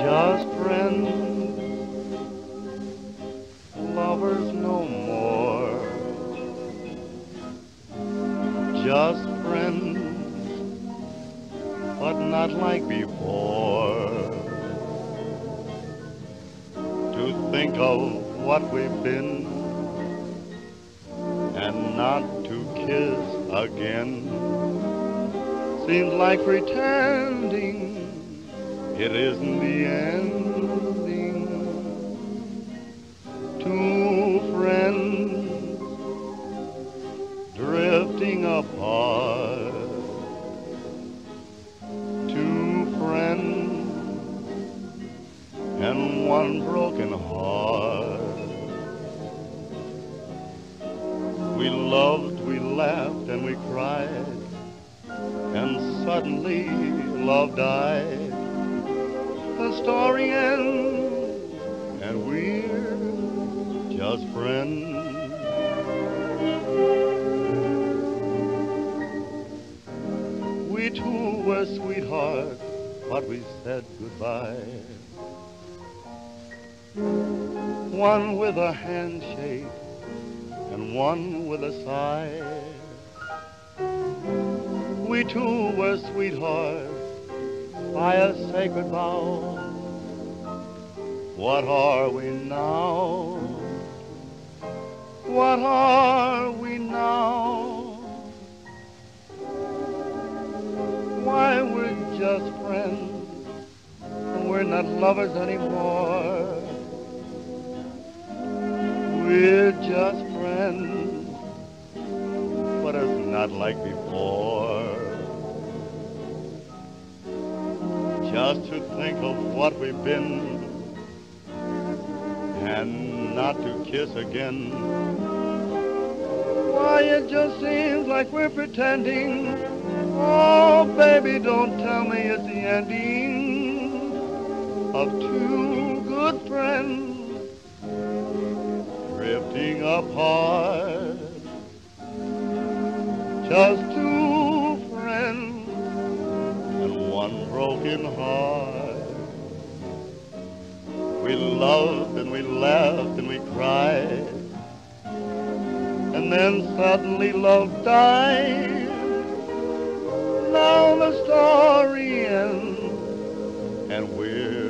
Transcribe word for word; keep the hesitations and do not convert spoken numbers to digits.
Just friends, lovers no more. Just friends, but not like before. To think of what we've been and not to kiss again seems like pretending it isn't the ending. Two friends drifting apart. Two friends and one broken heart. We loved, we laughed, and we cried, and suddenly love died. The story ends, and we're just friends. We two were sweethearts, but we said goodbye. One with a handshake, and one with a sigh. We two were sweethearts by a sacred vow. What are we now? What are we now? Why, we're just friends, and we're not lovers anymore. We're just friends, but it's not like before. Just to think of what we've been and not to kiss again. Why, it just seems like we're pretending. Oh, baby, don't tell me it's the ending of two good friends drifting apart. Just two friends and one broken heart. We loved and we laughed and we cried, and then suddenly love died. Now the story ends, and we're